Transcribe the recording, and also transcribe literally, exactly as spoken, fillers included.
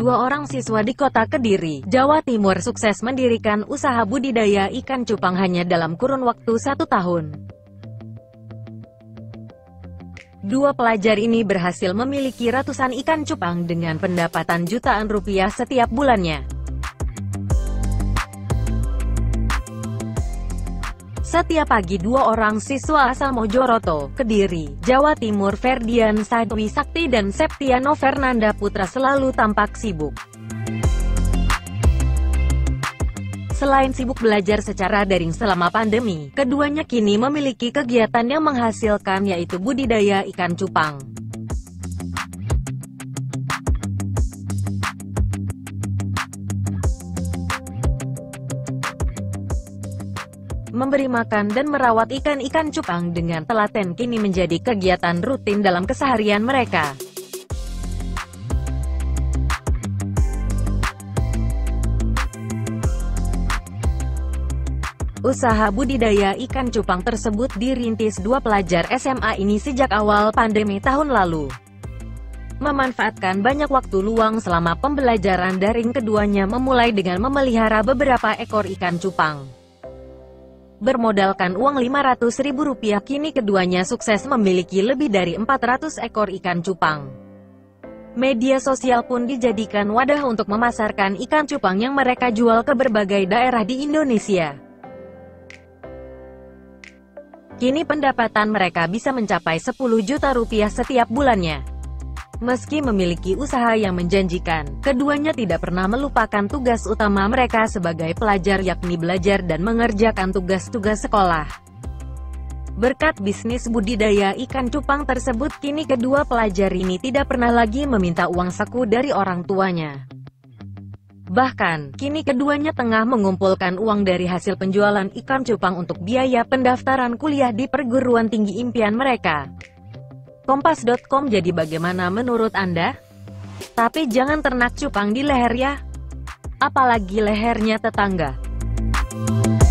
dua orang siswa di kota Kediri, Jawa Timur sukses mendirikan usaha budidaya ikan cupang hanya dalam kurun waktu satu tahun. Dua pelajar ini berhasil memiliki ratusan ikan cupang dengan pendapatan jutaan rupiah setiap bulannya. Setiap pagi dua orang siswa asal Mojoroto, Kediri, Jawa Timur Ferdian Sadwi Sakti dan Septiano Fernanda Putra selalu tampak sibuk. Selain sibuk belajar secara daring selama pandemi, keduanya kini memiliki kegiatan yang menghasilkan yaitu budidaya ikan cupang. Memberi makan dan merawat ikan-ikan cupang dengan telaten kini menjadi kegiatan rutin dalam keseharian mereka. Usaha budidaya ikan cupang tersebut dirintis dua pelajar S M A ini sejak awal pandemi tahun lalu. Memanfaatkan banyak waktu luang selama pembelajaran daring, keduanya memulai dengan memelihara beberapa ekor ikan cupang. Bermodalkan uang lima ratus ribu rupiah, kini keduanya sukses memiliki lebih dari empat ratus ekor ikan cupang. Media sosial pun dijadikan wadah untuk memasarkan ikan cupang yang mereka jual ke berbagai daerah di Indonesia. Kini pendapatan mereka bisa mencapai sepuluh juta rupiah setiap bulannya. Meski memiliki usaha yang menjanjikan, keduanya tidak pernah melupakan tugas utama mereka sebagai pelajar, yakni belajar dan mengerjakan tugas-tugas sekolah. Berkat bisnis budidaya ikan cupang tersebut, kini kedua pelajar ini tidak pernah lagi meminta uang saku dari orang tuanya. Bahkan, kini keduanya tengah mengumpulkan uang dari hasil penjualan ikan cupang untuk biaya pendaftaran kuliah di perguruan tinggi impian mereka. Kompas titik com. Jadi bagaimana menurut Anda? Tapi jangan ternak cupang di leher ya, apalagi lehernya tetangga.